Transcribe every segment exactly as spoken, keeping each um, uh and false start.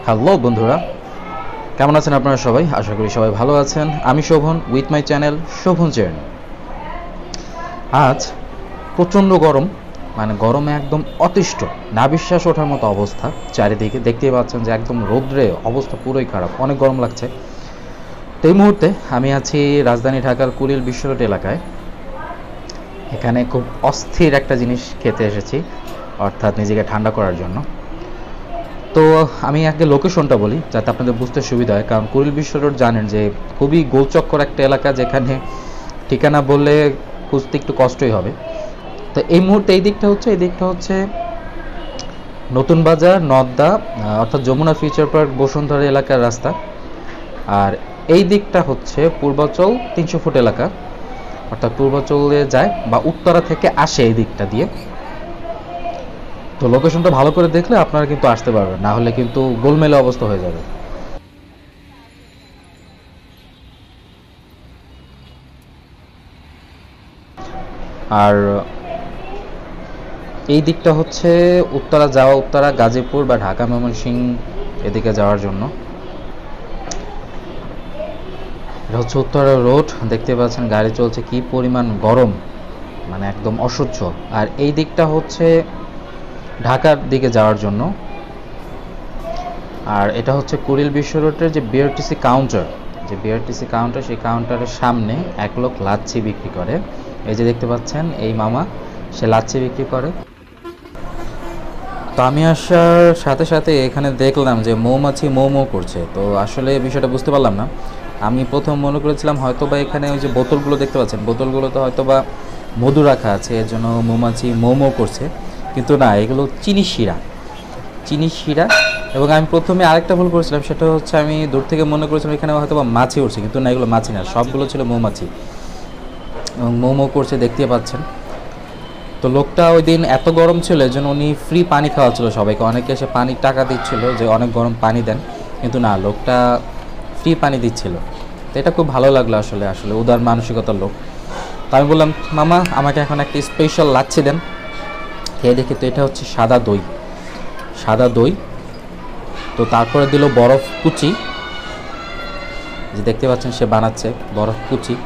Hello বন্ধুরা, কেমন আছেন আপনারা সবাই? আশা করি সবাই ভালো আছেন। আমি Shobhan with my channel Shobhan journey. আজ প্রচণ্ড গরম, মানে গরমে একদম অতিষ্ঠ, না বিশ্বাস ওঠার মতো অবস্থা। চারিদিকে দেখতেই পাচ্ছেন যে একদম রৌদ্রে অবস্থা পুরোই খারাপ, অনেক গরম লাগছে। তো এই মুহূর্তে আমি আছি রাজধানী ঢাকার কুরিল বিশ্ব রোড এলাকায়। এখানে খুব অস্থির একটা জিনিস খেতে এসেছি, অর্থাৎ নিজেকে ঠান্ডা করার জন্য। তো আমি আগে লোকেশনটা বলি যাতে আপনাদের বুঝতে সুবিধা হয়, কারণ কুরিল বিশ্ব রোড জানেন যে খুবই গোলচক্কর একটা এলাকা, যেখানে ঠিকানা বললে খুঁজতে একটু কষ্টই হবে। তো এই মুহূর্তে এই দিকটা হচ্ছে এই দিকটা হচ্ছে নতুন বাজার নদ্দা, অর্থাৎ যমুনা ফিউচার পার্ক বসুন্ধরা এলাকার রাস্তা। আর এই দিকটা হচ্ছে পূর্বাচল তিনশো ফুট এলাকা, অর্থাৎ পূর্বাচলে যায় বা উত্তরা থেকে আসে এই দিকটা দিয়ে। তো লোকেশনটা ভালো করে দেখলে আপনারা কিন্তু আসতে পারবেন, না হলে কিন্তু গোলমেলে অবস্থা হয়ে যাবে। আর এই দিকটা হচ্ছে উত্তরা যাওয়া, উত্তরা গাজীপুর বা ঢাকা ময়মনসিংহ এদিকে যাওয়ার জন্য। এটা হচ্ছে উত্তরা রোড, দেখতে পাচ্ছেন গাড়ি চলছে, কি পরিমাণ গরম, মানে একদম অসহ্য। আর এই দিকটা হচ্ছে ঢাকার দিকে যাওয়ার জন্য। আর এটা হচ্ছে কুরিল বিশ্ব রোডের যে বিআরটিসি কাউন্টার, যে বিআরটিসি কাউন্টার, সেই কাউন্টারের সামনে এক লোক লাচ্ছি বিক্রি করে। এই যে দেখতে পাচ্ছেন এই মামা, সে লাচ্ছি বিক্রি করে। তো আমি আসার সাথে সাথে এখানে দেখলাম যে মৌমাছি মৌ মৌ করছে। তো আসলে বিষয়টা বুঝতে পারলাম না। আমি প্রথম মনে করেছিলাম হয়তো বা এখানে ওই যে বোতলগুলো দেখতে পাচ্ছেন, বোতলগুলোতে হয়তো বা মধু রাখা আছে, এর জন্য মৌমাছি মৌ মৌ করছে, কিন্তু না, এগুলো চিনি শিরা, চিনি শিরা। এবং আমি প্রথমে আরেকটা ভুল করেছিলাম, সেটা হচ্ছে আমি দূর থেকে মনে করেছিলাম এখানে হয়তো বা মাছি উঠছে, কিন্তু না, এগুলো মাছি না, সবগুলো ছিল মৌমাছি এবং মৌ মৌ করছে, দেখতে পাচ্ছেন। তো লোকটা ওই দিন এত গরম ছিল, এর জন্য উনি ফ্রি পানি খাওয়াচ্ছিল সবাইকে, অনেকে এসে পানির টাকা দিচ্ছিল যে অনেক গরম পানি দেন, কিন্তু না, লোকটা ফ্রি পানি দিচ্ছিল। তো এটা খুব ভালো লাগলো, আসলে আসলে উদার মানসিকতার লোক। তো আমি বললাম, মামা আমাকে এখন একটা স্পেশাল লাচ্ছি দেন। খেয়ে দেখি তো এটা হচ্ছে সাদা দই, সাদা দই। তো তারপরে দিল বরফ কুচি, যে দেখতে পাচ্ছেন সে বানাচ্ছে বরফ কুচি।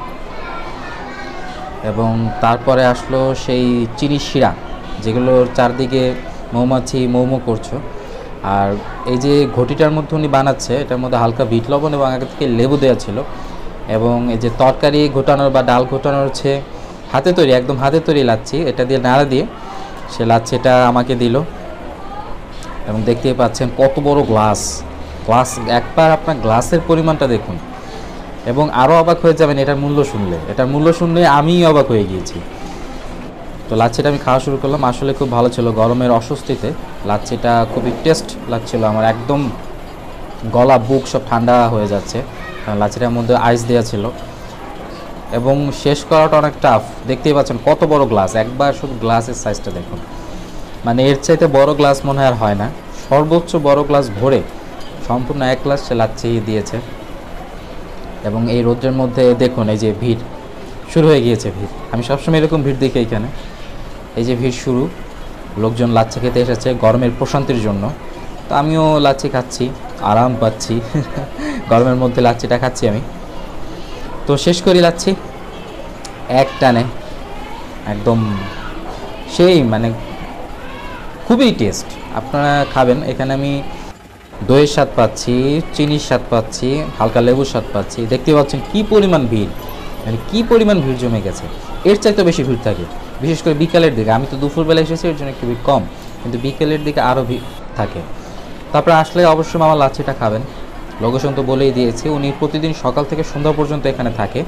এবং তারপরে আসলো সেই চিনি শিরা, যেগুলোর চারদিকে মৌমাছি মৌমো করছো। আর এই যে ঘটিটার মধ্যে উনি বানাচ্ছে, এটার মধ্যে হালকা বিট লবণ এবং আগে থেকে লেবু দেওয়া ছিল। এবং এই যে তরকারি ঘোটানোর বা ডাল ঘোটানোর হচ্ছে হাতে তৈরি, একদম হাতে তৈরি লাচ্ছি, এটা দিয়ে নাড়া দিয়ে সে লাচ্ছিটা আমাকে দিল। এবং দেখতেই পাচ্ছেন কত বড় গ্লাস, গ্লাস একবার আপনার গ্লাসের পরিমাণটা দেখুন। এবং আরও অবাক হয়ে যাবেন এটার মূল্য শুনলে, এটার মূল্য শুনলে আমিই অবাক হয়ে গিয়েছি। তো লাচ্ছিটা আমি খাওয়া শুরু করলাম, আসলে খুব ভালো ছিল। গরমের অস্বস্তিতে লাচ্ছিটা খুবই টেস্ট লাগছিল আমার, একদম গলা বুক সব ঠান্ডা হয়ে যাচ্ছে, কারণ লাচ্ছিটার মধ্যে আইস দেওয়া ছিল। এবং শেষ করাটা অনেক টাফ, দেখতেই পাচ্ছেন কত বড় গ্লাস, একবার শুধু গ্লাসের সাইজটা দেখুন, মানে এর চাইতে বড় গ্লাস মনে আর হয় না। সর্বোচ্চ বড় গ্লাস ভরে সম্পূর্ণ এক গ্লাস সে লাচ্ছি দিয়েছে। এবং এই রোদ্রের মধ্যে দেখুন এই যে ভিড় শুরু হয়ে গিয়েছে, ভিড়, আমি সবসময় এরকম ভিড় দেখি এখানে। এই যে ভিড় শুরু, লোকজন লাচ্ছি খেতে এসেছে গরমের প্রশান্তির জন্য। তো আমিও লাচ্ছি খাচ্ছি, আরাম পাচ্ছি গরমের মধ্যে লাচ্ছিটা খাচ্ছি আমি। তো শেষ করি লাচ্ছি এক টানে, একদম সেই মানে খুবই টেস্ট, আপনারা খাবেন। এখানে আমি দইয়ের স্বাদ পাচ্ছি, চিনির স্বাদ পাচ্ছি, হালকা লেবুর স্বাদ পাচ্ছি। দেখতে পাচ্ছেন কি পরিমাণ ভিড়, মানে কি পরিমাণ ভিড় জমে গেছে। এর চাইতে বেশি ভিড় থাকে, বিশেষ করে বিকালের দিকে। আমি তো দুপুরবেলা এসেছি, এর জন্য একটু ভিড় কম, কিন্তু বিকেলের দিকে আরও ভিড় থাকে। তারপরে আসলে অবশ্যই আমার লাচ্ছিটা খাবেন। লোকেশন তো বলেই দিয়েছি, উনি প্রতিদিন সকাল থেকে সন্ধ্যা পর্যন্ত এখানে থাকে।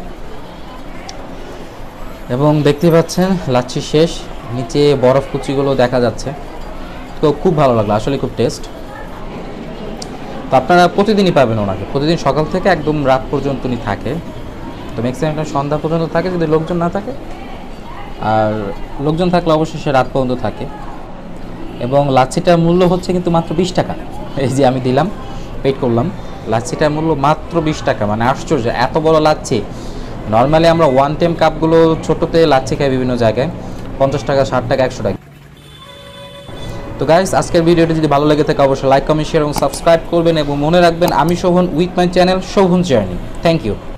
এবং দেখতে পাচ্ছেন লাচ্ছি শেষ, নিচে বরফ কুচিগুলো দেখা যাচ্ছে। তো খুব ভালো লাগলো, আসলে খুব টেস্ট। তো আপনারা প্রতিদিনই পাবেন ওনাকে, প্রতিদিন সকাল থেকে একদম রাত পর্যন্ত উনি থাকে। তো ম্যাক্সিমাম সন্ধ্যা পর্যন্ত থাকে যদি লোকজন না থাকে, আর লোকজন থাকলে অবশ্যই সে রাত পর্যন্ত থাকে। এবং লাচ্ছিটার মূল্য হচ্ছে কিন্তু মাত্র বিশ টাকা। এই যে আমি দিলাম, পেড করলাম, লাচ্ছিটার মূল্য মাত্র বিশ টাকা, মানে আশ্চর্য, এত বড় লাচ্ছি। নর্মালি আমরা ওয়ান টাইম কাপগুলো ছোটোতে লাচ্ছি খাই বিভিন্ন জায়গায়, পঞ্চাশ টাকা, ষাট টাকা, একশো টাকা। তো তো গাইস আজকের ভিডিওটি যদি ভালো লেগে থাকে অবশ্যই লাইক কমেন্ট শেয়ার এবং সাবস্ক্রাইব করবেন এবং মনে রাখবেন আমি Shobhan with my channel Shobhan journey. Thank you.